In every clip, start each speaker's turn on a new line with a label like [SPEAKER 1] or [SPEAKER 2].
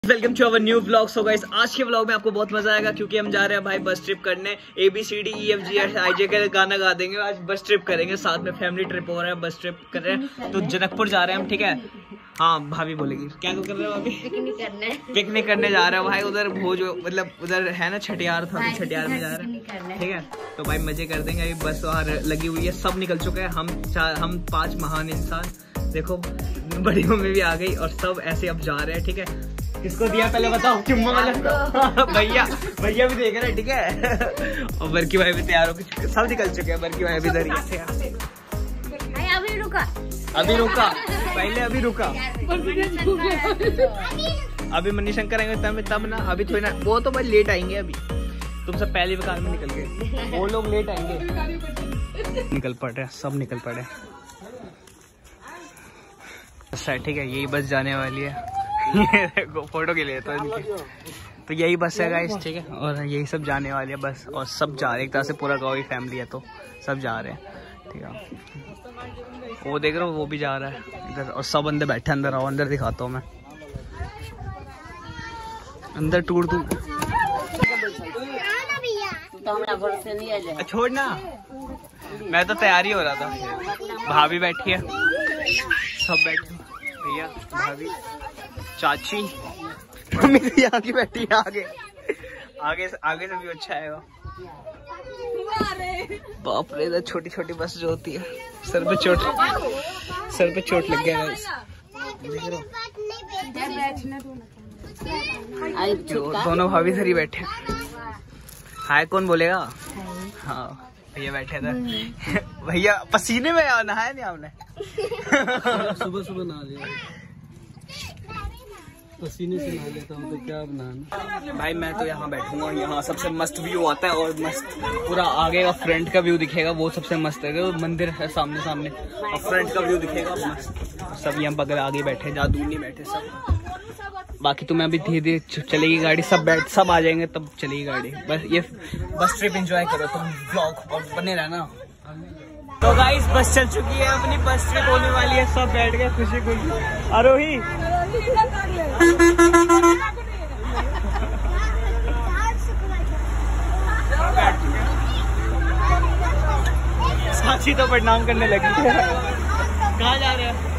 [SPEAKER 1] Welcome to our new vlog. So guys, आज के vlog में आपको बहुत मजा आएगा क्योंकि हम जा रहे हैं भाई बस ट्रिप करने। ABCDEFGHIJ का गाना गा देंगे। आज बस ट्रिप करेंगे, साथ में फैमिली ट्रिप हो रहा है, बस ट्रिप कर रहे हैं। तो जनकपुर जा रहे हैं हम, ठीक है। हाँ, भाभी बोलेगी क्या कर रहे हो अभी? पिकनिक करने जा रहे हो भाई। उधर भोज, मतलब उधर है ना छठियार था, तो छठियार में जा रहे हैं, ठीक है। तो भाई मजे कर देंगे। अभी बस बाहर लगी हुई है, सब निकल चुके हैं। हम 5 महान इंसान, देखो बड़ी मम्मी भी आ गई और सब ऐसे अब जा रहे हैं, ठीक है। किसको दिया पहले बताओ? चुम्मा वाला भैया भी देख रहे हैं, ठीक है। और बरकी भाई भी तैयार होकर सब निकल चुके हैं। बरकी भाई अभी इधर ही थे। अभी रुका पहले अभी रुका। अभी मनीशंकर आएंगे तब ना, अभी थोड़ी ना। वो तो भाई लेट आएंगे। अभी तुम सब पहली कार में निकल गए, वो लोग लेट आएंगे। निकल पड़े, सब निकल पड़े, ठीक है। यही बस जाने वाली है। ये देखो फोटो के लिए तो इनकी, तो यही बस है गाइस, ठीक है। और यही सब जाने वाली है बस, और सब जा रहे हैं। एक तरह से पूरा गाँव ही फैमिली है, तो सब जा रहे हैं, ठीक है। वो देख रहे हो, वो भी जा रहा है इधर, और सब अंदर बैठे। अंदर आओ, अंदर दिखाता हूँ मैं। अंदर टूर तू छोड़ना, मैं तो तैयारी हो रहा था। भाभी बैठी है, सब बैठे, भैया भाभी चाची मम्मी तो यहाँ की बैठी है। आगे से भी अच्छा आएगा। बाप रे, इधर छोटी छोटी बस जो होती है, सर पे चोट लग गया गाइस। दोनों भाभी इधर ही बैठे। हाय कौन बोलेगा? हाँ, भैया बैठे थे। भैया पसीने में नहाया नहीं आपने?
[SPEAKER 2] सुबह नहा लिया, पसीने से नहा लेता हूँ तो क्या बनाना।
[SPEAKER 1] भाई मैं तो यहाँ बैठूंगा, यहाँ सबसे मस्त व्यू आता है, और मस्त पूरा आगे का फ्रंट का व्यू दिखेगा, वो सबसे मस्त है। वो मंदिर है सामने और फ्रंट का व्यू दिखेगा मस्त। सब यहाँ बगल आगे बैठे, जहाँ दूर नहीं बैठे सब। बाकी तो मैं अभी धीरे धीरे चलेगी गाड़ी, सब आ जाएंगे तब चलेगी गाड़ी। बस ये बस ट्रिप एंजॉय करो तुम, व्लॉग और बने रहना। तो गाइस, बस चल चुकी है, अपनी बस ट्रिप होने वाली है। सब बैठ गए खुशी खुशी। आरोही साक्षी तो प्रणाम करने लगी। कहाँ जा रहे हैं?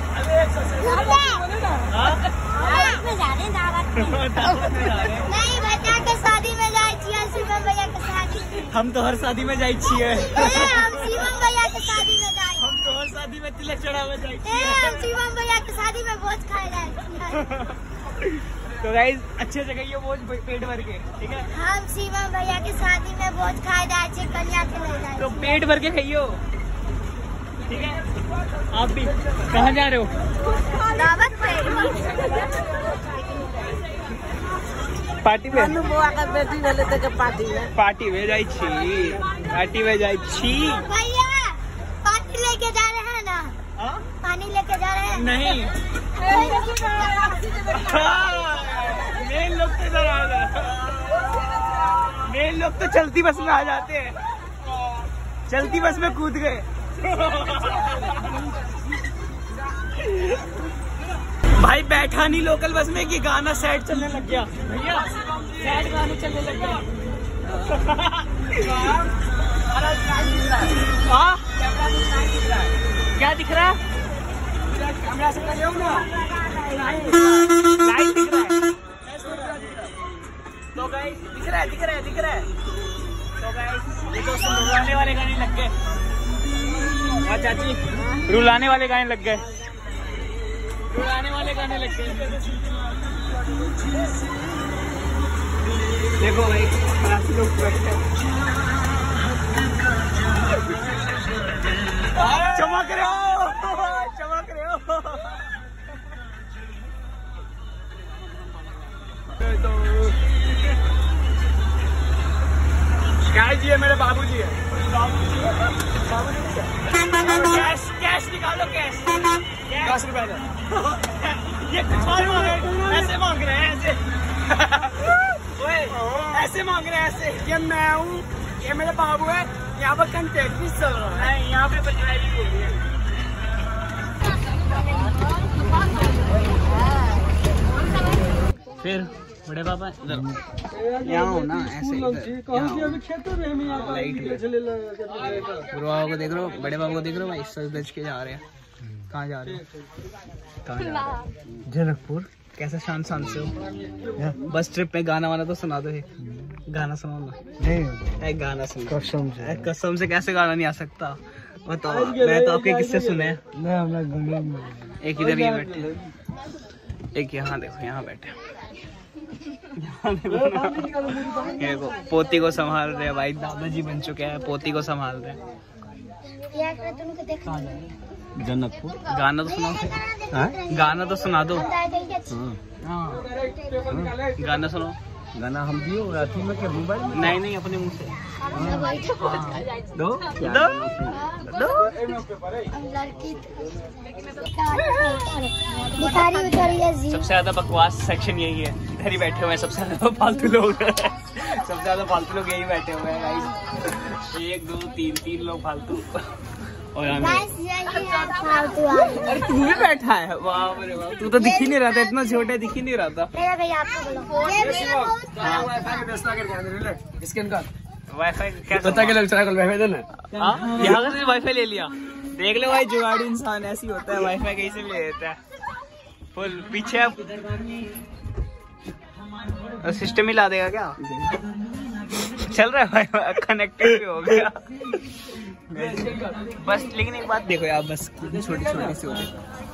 [SPEAKER 3] शादी में जाए शिवम भैया के शादी।
[SPEAKER 1] हम तो हर शादी में जाए छिए।
[SPEAKER 3] हम शिवम भैया के शादी में जाए।
[SPEAKER 1] हम तो हर शादी में तिलक चढ़ावे जाए।
[SPEAKER 3] हम शिवम भैया के शादी में भोज खाए जाए।
[SPEAKER 1] तो गाइस, अच्छे से खाइयो भोज पेट भर के, ठीक है।
[SPEAKER 3] हम शिवम भैया के शादी में भोज खाए जाए, कन्या के ले जाए,
[SPEAKER 1] तो पेट भर के खाइयो, ठीक है। आप भी कहाँ जा रहे हो?
[SPEAKER 3] दावत पे,
[SPEAKER 1] पार्टी में।
[SPEAKER 3] पार्टी
[SPEAKER 1] में जाई छी।
[SPEAKER 3] भैया पानी लेके जा रहे हैं ना? पानी लेके जा रहे हैं?
[SPEAKER 1] नहीं, मेन लोग तो इधर आ गए। मेन लोग तो चलती बस में आ जाते हैं, चलती बस में कूद गए। भाई बैठा नहीं लोकल बस में कि गाना सैड चलने लग गया। भैया सैड गाने चलने लग गया। क्या दिख रहा है? लाइट दिख रहा है। तो गाइस दिख रहा है। तो गाइस ये तो रुलाने वाले गाने लग गए। चाची रुलाने वाले गाने लग गए। देखो भाई लोग चमक रहे हो। क्या जी है? मेरे बाबूजी है। कैश निकालो, कैश 10 रुपए का। ये कुछ और ऐसे मांग रहे हैं, ऐसे मांग रहे हैं ऐसे। ये मैं हूँ, ये मेरे बाबू है। यहाँ पर कंटेक्ट भी चल रहा है, यहाँ पे पंचायत हो रही है। फिर बड़े पापा यहाँ हो ना, ऐसे लाइट बुढ़े बाबा को देख रहे हो, बड़े बाबा को देख रहे हो भाई, सज धज के जा रहे हैं। कहाँ जा रहे हो? कहाँ जा रहे हो? जनकपुर। कैसे शांत शांत से हो? बस ट्रिप पे गाना वाना तो सुना दो, गाना सुनाओ ना। नहीं गाना सुनो कसम से। कसम से कैसे गाना नहीं आ सकता बताओ। मैं तो आपके किससे सुने हैं? एक इधर ये बैठे, एक यहाँ देखो, यहाँ बैठे। देखो पोती को संभाल रहे हैं भाई, दादाजी बन चुके हैं, पोती को संभाल रहे हैं। जनकपुर। गाना तो सुनाओ, गाना तो सुना दो। गाना सुनो। गाना हम दियो राती में क्या मोबाइल? नहीं अपने मुंह से। दो दो दो। सबसे ज्यादा बकवास सेक्शन यही है, इधर ही बैठे हुए हैं सबसे ज्यादा फालतू लोग। सबसे ज्यादा फालतू लोग यही बैठे हुए हैं गाइस। 1 2 3 लोग फालतू। और अरे तू भी बैठा है? वाह रे वाह, तू तो दिख ही नहीं रहा था, इतना छोटा दिख ही नहीं रहा था। वाईफाई कैसा यहाँ से वाईफाई ले लिया? देख लो भाई, जुगाड़ी इंसान ऐसी होता है, वाईफाई कहीं से भी ले लेता है। फुल पीछे सिस्टम ही ला देगा क्या? चल रहा है भाई, कनेक्टेड भी हो गया बस। लेकिन एक बात देखो यार, बस छोटी छोटी सी होती।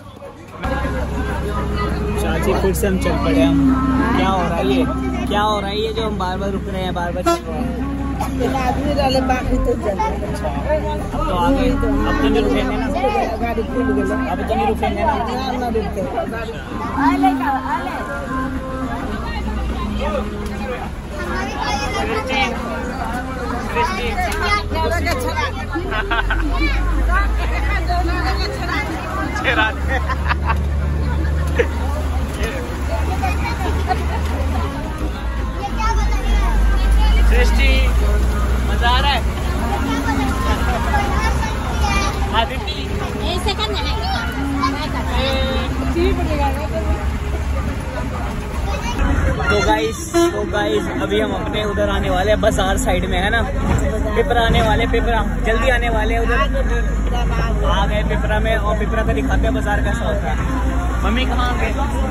[SPEAKER 1] चाची फिर से हम चल पड़े। हम क्या हो रहा है ये, क्या हो रहा है ये जो हम बार बार रुक रहे हैं, बार बार चल रहे हैं। आदमी डाले बाकी तो चल। अब तो आ गए, अब तो नहीं रुकेंगे ना, गाड़ी खुल गई, अब तो नहीं रुकेंगे ना। सृष्टि मजा आ रहा है? तो गाइस अभी हम अपने उधर आने वाले हैं, बाजार साइड में है ना, पिपरा आने वाले, पिपरा जल्दी आने वाले हैं। उधर आ गए पिपरा में, और पिपरा का दिखाते हैं बाजार कैसा होता है। मम्मी कहाँ आ गए?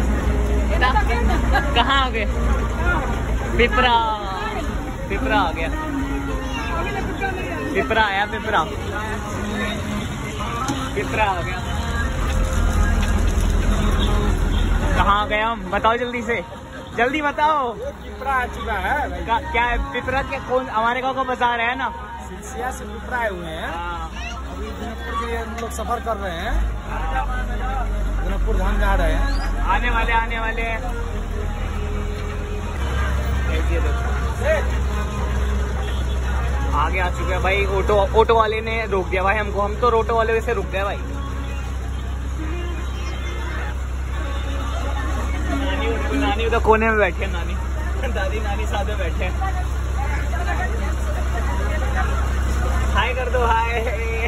[SPEAKER 1] कहाँ आ गए? पिपरा आ गया, पिपरा आया, पिपरा आ गया। कहाँ आ गए हम? बताओ जल्दी से, जल्दी बताओ। पिपरा आ चुका है क्या है? पिपरा के कौन? हमारे गाँव का बाजार है ना, सिलसिया से पिपरा आए हुए हैं। अभी जनकपुर के लिए हम लोग सफर कर रहे हैं, जनकपुर धाम जा रहे हैं। आने वाले आगे आ चुके हैं भाई। ऑटो वाले ने रोक दिया भाई हमको, हम तो ऑटो वाले से रुक गए भाई। नानी तो कोने में बैठे, नानी दादी नानी साथ में बैठे। हाय कर दो, हाय।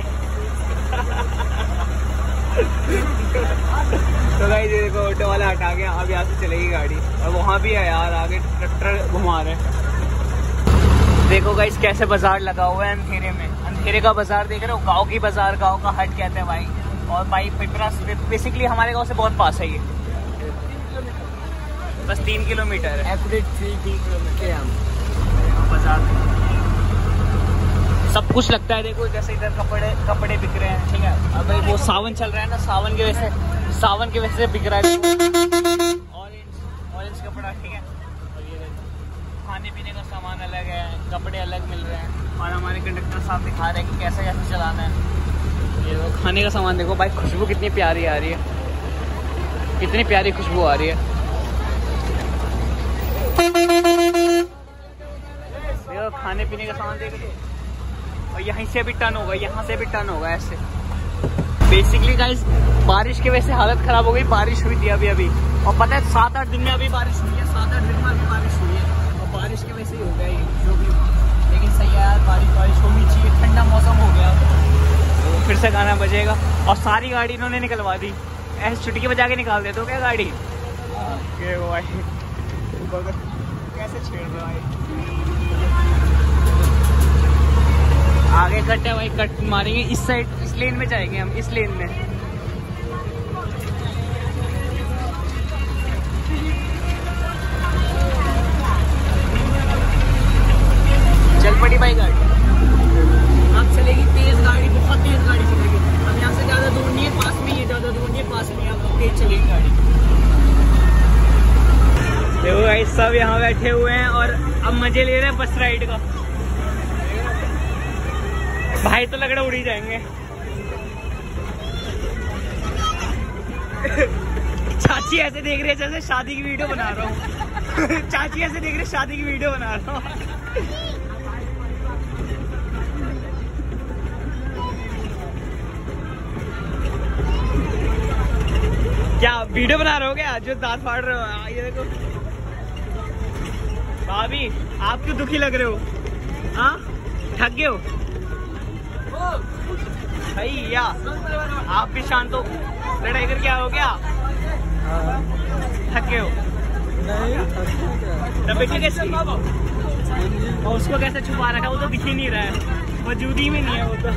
[SPEAKER 1] तो भाई देखो ऑटो वाला हटा गया, अब यहाँ से चलेगी गाड़ी। और वहाँ भी है यार, आगे ट्रैक्टर घुमा रहे हैं। देखो गाइस कैसे बाजार लगा हुआ है अंधेरे में। अंधेरे का बाजार देख रहे हो, गांव की बाजार, गांव का हाट कहते हैं भाई। और भाई पिपरा बेसिकली हमारे गांव से बहुत पास है ये, बस 3 किलोमीटर है, एवरेज 3 किलोमीटर हम बाजार। सब कुछ लगता है। देखो जैसे इधर कपड़े बिक रहे हैं, ठीक है। अब भाई वो सावन चल रहा है ना, सावन की वजह से बिक रहा है ऑरेंज कपड़ा, ठीक है। खाने पीने का सामान अलग है, कपड़े अलग मिल रहे हैं। और हमारे कंडक्टर साहब दिखा रहे हैं कि कैसे चलाना है। ये वो खाने का सामान देखो भाई, खुशबू कितनी प्यारी आ रही है, कितनी प्यारी खुशबू आ रही है। देखो खाने पीने का सामान देखो। और यहीं से भी टर्न होगा, यहाँ से भी टर्न होगा ऐसे। बेसिकली गाइस बारिश की वजह से हालत खराब हो गई। बारिश हुई थी अभी और पता है 7-8 दिन में अभी बारिश हुई है, 7-8 दिन में अभी बारिश हुई है। बारिश की वजह से ही हो गया ये जो भी, लेकिन सही है यार, बारिश होनी चाहिए। ठंडा मौसम हो गया तो फिर से गाना बजेगा। और सारी गाड़ी इन्होंने निकलवा दी, ऐसे छुट्टी बजा के निकाल देते हो क्या गाड़ी? भाई कैसे छेड़ रहे भाई। आगे कट है भाई, कट मारेंगे इस साइड, इस लेन में जाएंगे हम, इस लेन में। चल पड़ी भाई गाड़ी, अब चलेगी तेज गाड़ी, बहुत तेज गाड़ी चलेगी। अब यहाँ से ज्यादा दूर नहीं है, पास में ही है, ज्यादा दूर नहीं है, पास में है, अब तेज चलेगी गाड़ी। देखो भाई सब यहाँ बैठे हुए हैं और अब मजे ले रहे हैं बस राइड का। भाई तो लग रहा उड़ ही जाएंगे। चाची ऐसे देख रही है जैसे शादी की वीडियो बना रहा हूँ। चाची ऐसे देख रही है शादी की वीडियो बना रहा हूँ। क्या वीडियो बना रहे हो क्या, जो दांत फाड़ रहे हो? ये देखो भाभी, आप क्यों दुखी लग रहे हो? हाँ, थक गए हो भैया? आप भी शांत हो, लड़ाई करके आओ क्या? थक गए हो? तबीयत कैसी? और उसको कैसे छुपा रखा? वो तो दिख ही नहीं रहा है, वजूदी में नहीं है वो तो।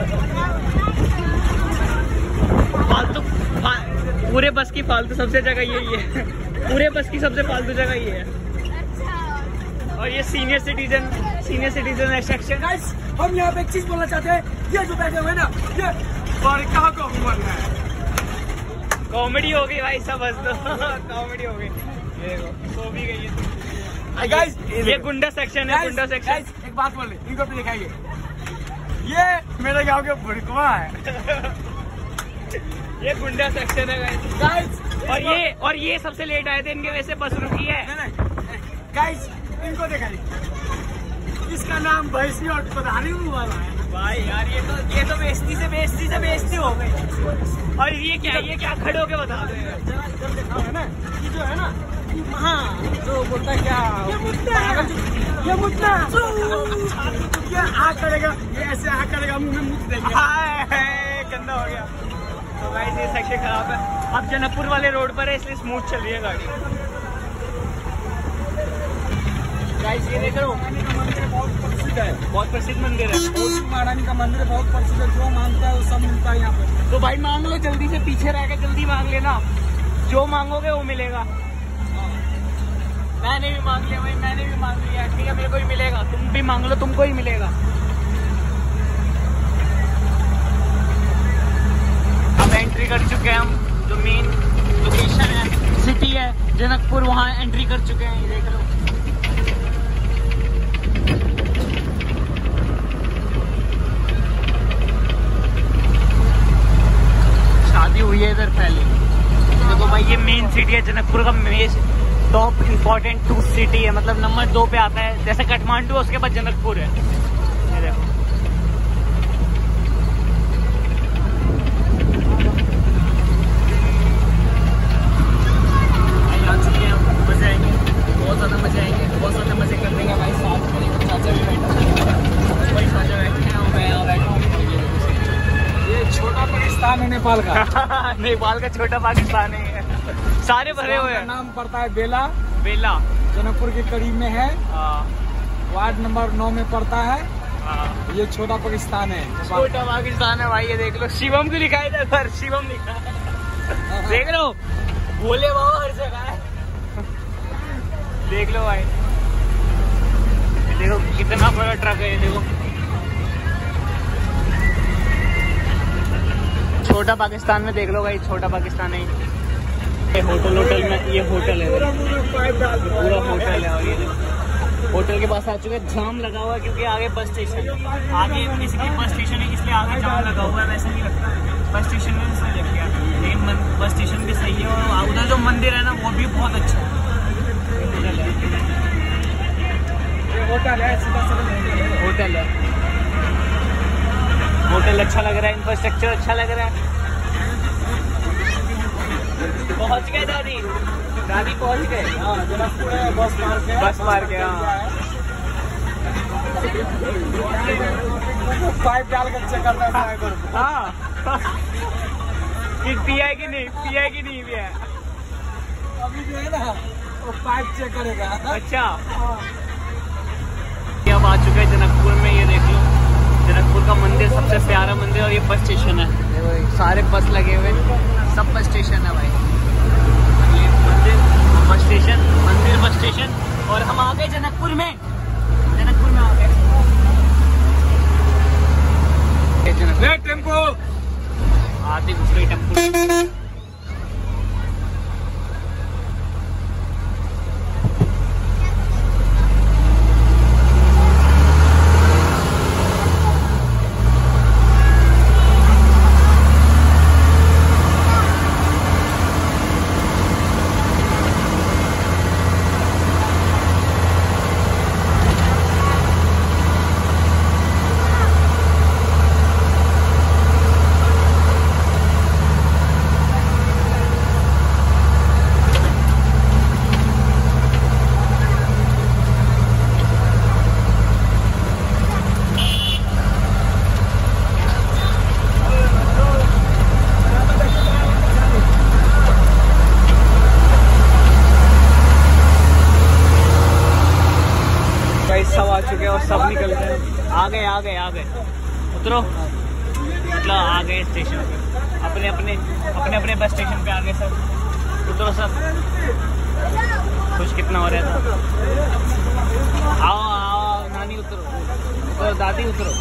[SPEAKER 1] फालतू पूरे बस की फालतू सबसे जगह यही है। पूरे बस की सबसे फालतू जगह ये है। और ये सीनियर सिटीजन है सेक्शन।
[SPEAKER 2] हम यहाँ पे एक चीज बोलना चाहते हैं, ये जो बैठे हुए ना, ये बड़का कॉमन है।
[SPEAKER 1] कॉमेडी हो गई भाई, सब हंस दो। कॉमेडी हो गई, सो भी गई है।
[SPEAKER 2] गाइस
[SPEAKER 1] ये गुंडा सेक्शन है, गुंडा सेक्शन।
[SPEAKER 2] एक बात बोल, इनको भी दिखाइए, ये मेरे गांव के बुड़कवा है।
[SPEAKER 1] ये गुंडा सेक्शन है गाइस। और ये सबसे लेट आए थे, इनके वजह से बस रुकी है।
[SPEAKER 2] गाइस इनको दिखाइए, इसका नाम भैंसी और पधारी वाला है
[SPEAKER 1] भाई। यार ये तो बेइज्जती से बेइज्जती हो गई। और ये क्या खड़े होके बता दो यार।
[SPEAKER 2] है ना, ये जो है ना, हाँ जो बोलता क्या, ये मुद्दा ये आ करेगा, ये ऐसे आ करेगा, मुंह में मुद्दा देंगे।
[SPEAKER 1] गंदा हो गया। तो गाइस ये सेक्शन खराब है। अब जनकपुर वाले रोड पर है, इसलिए स्मूथ चल रही है गाड़ी। गाइस ये देख रहे हो, बहुत प्रसिद्ध मंदिर है।
[SPEAKER 2] महारानी का मंदिर बहुत प्रसिद्ध है, जो मांगता है वो सब मिलता है यहाँ पे।
[SPEAKER 1] तो भाई मांग लो जल्दी से, पीछे रह के जल्दी मांग लेना, जो मांगोगे वो मिलेगा। मैंने भी मांग लिया भाई, मैंने भी मांग लिया, ठीक है, मेरे को ही मिलेगा। तुम भी मांग लो, तुमको ही मिलेगा। अब एंट्री कर चुके हैं हम, जो मेन लोकेशन है, सिटी है जनकपुर, वहाँ एंट्री कर चुके हैं। ये देख लो, शादी हुई है इधर पहले। देखो भाई ये मेन सिटी है जनकपुर का, टॉप इम्पोर्टेंट 2 सिटी है, मतलब नंबर 2 पे आता है। जैसे काठमांडू, उसके बाद जनकपुर है। ये देखो मजे आएंगे, बहुत ज्यादा मजे आएंगे, बहुत ज्यादा मजे कर देंगे भाई। साथ में चाचा भी बैठा, वही चाचा बैठे हैं, मैं यहाँ बैठा हूँ।
[SPEAKER 2] ये छोटा पाकिस्तान है नेपाल का।
[SPEAKER 1] नेपाल का छोटा पाकिस्तान है। सारे भरे हुए हैं।
[SPEAKER 2] नाम पड़ता है बेला,
[SPEAKER 1] जनकपुर
[SPEAKER 2] के करीब में है। वार्ड नंबर 9 में पड़ता है। ये छोटा पाकिस्तान है,
[SPEAKER 1] छोटा पाकिस्तान है भाई। ये देख लो, शिवम को लिखा है इधर, शिवम लिखा है। देख लो, भोले बाबा हर जगह है। देख लो भाई, ये देखो कितना बड़ा ट्रक है। ये देखो छोटा पाकिस्तान में, देख लो भाई, छोटा पाकिस्तान है। ये होटल में, ये होटल है, पूरा होटल है। और ये होटल के पास आ चुके हैं, जाम लगा हुआ है क्योंकि आगे बस स्टेशन, आगे इसलिए बस स्टेशन है, इसलिए आगे जाम लगा हुआ है। वैसे नहीं लगता बस स्टेशन में, इसलिए लग गया। लेकिन बस स्टेशन भी सही है, और उधर जो मंदिर है ना, वो भी बहुत अच्छा है। होटल है, होटल अच्छा लग रहा है, इंफ्रास्ट्रक्चर अच्छा लग रहा है। पहुंच गए दादी पहुंच गए। बस पार्क है।
[SPEAKER 2] पाइप डाल कर चेक करता है ड्राइवर।
[SPEAKER 1] हाँ पिया है कि नहीं, पिया है कि नहीं पिया है।
[SPEAKER 2] अभी जो है ना, वो पाइप चेक करेगा।
[SPEAKER 1] अच्छा अब आ चुके हैं जनकपुर में। ये देख लो जनकपुर का मंदिर, सबसे प्यारा मंदिर। और ये बस स्टेशन है, सारे बस लगे हुए, सब बस स्टेशन है भाई। ये मंदिर, बस स्टेशन, मंदिर, बस स्टेशन। और हम आ गए जनकपुर में, जनकपुर में आ गए।
[SPEAKER 2] टेम्पो
[SPEAKER 1] आते दूसरे टेम्पो। सब आ चुके हैं और सब निकल गए। आ गए उतरो, मतलब आ गए स्टेशन पे, अपने बस स्टेशन पे आ गए सब। उतरो सब, खुश कितना हो रहा था। आओ नानी उतरो, दादी उतरो।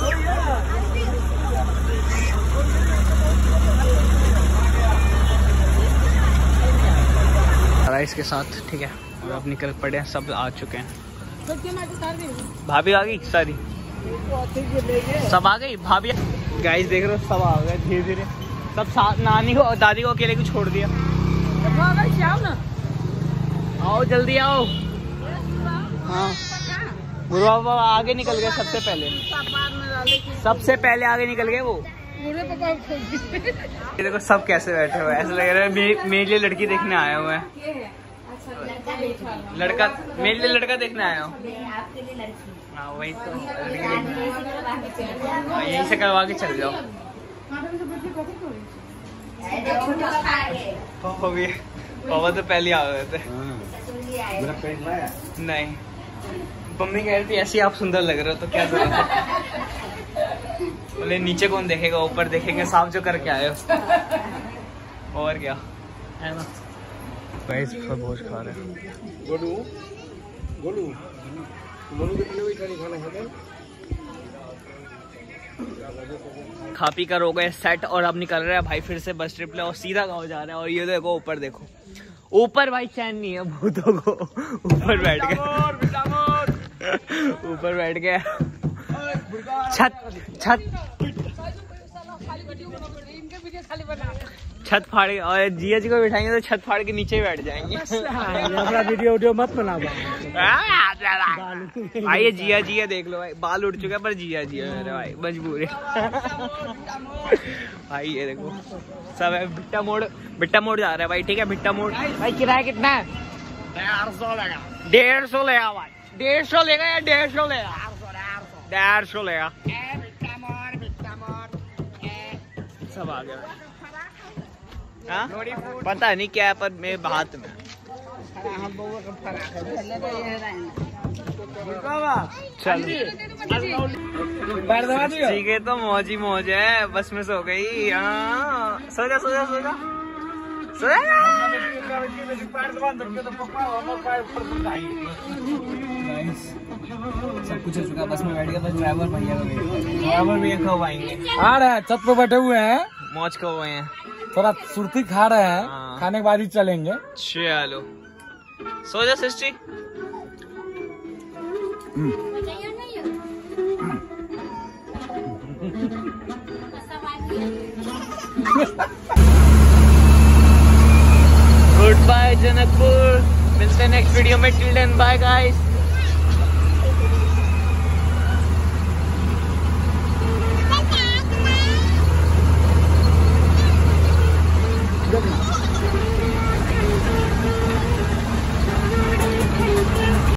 [SPEAKER 1] राइस के साथ, ठीक है। और अब निकल पड़े हैं, सब आ चुके हैं। भाभी आ गई सारी, सब आ गई भाभी। गाइस देख रहे हो सब आ गए धीरे धीरे, सब साथ। नानी को और दादी को अकेले को छोड़ दिया। आओ जल्दी आओ। हाँ गुरु बाबा आगे निकल गए सबसे पहले आगे निकल गए वो। ये देखो सब कैसे बैठे हुए, ऐसा लग रहा है मेरे लिए लड़की देखने आए हुए हैं। लड़का मेरे लिए लड़का देखने आया हूँ। हाँ वही तो, लड़की देखने यहीं से करवा के चल जाओ। पापा तो पहले आ गए थे। नहीं, मम्मी कह रही थी ऐसे आप सुंदर लग रहे हो, तो क्या जरूरत है। बोले नीचे कौन देखेगा, ऊपर देखेंगे, साफ जो करके आए हो। और क्या है ना। गाइस भोज खा रहे हैं। खा पी कर हो गए सेट और अब निकल रहे हैं भाई फिर से बस ट्रिप ले और सीधा गाँव जा रहे हैं। और ये देखो ऊपर देखो, ऊपर भाई चैन नहीं है भूतों को। ऊपर बैठ गए, ऊपर बैठ गए। छत फाड़ के, और जिया जी को बिठाएंगे तो छत फाड़ के नीचे ही बैठ जाएंगे।
[SPEAKER 2] वीडियो मत बना
[SPEAKER 1] भाई। ये जिया देख लो भाई, बाल उड़ चुके हैं पर जिया मेरे भाई मजबूर है। भाई ये देखो सब है। भिट्टा मोड़ जा रहा है भाई, ठीक है। भिट्टा मोड़ भाई किराया कितना है? 150 लेगा। 150 लेगा भाई, 150 लेगा या 150 लेगा? 150 लेगा। सब आ गया भाई। हाँ? पता नहीं क्या है पर मेरे हाथ में। चल ठीक है, तो मौज ही मौज है। बस में सो गई। हाँ सो जा। सब कुछ हो चुका, बस में बैठ गया। बस ड्राइवर भैया कब आएंगे?
[SPEAKER 2] आ रहे हैं, छत पे बैठे हुए हैं,
[SPEAKER 1] मौज कब हुए हैं,
[SPEAKER 2] थोड़ा सुर्ती खा रहे हैं।
[SPEAKER 1] हाँ। खाने
[SPEAKER 2] के बाद ही चलेंगे।
[SPEAKER 1] चलो सो जा सिस्टी। गुड बाय जनकपुर, मिलते हैं नेक्स्ट वीडियो में। Till then bye guys.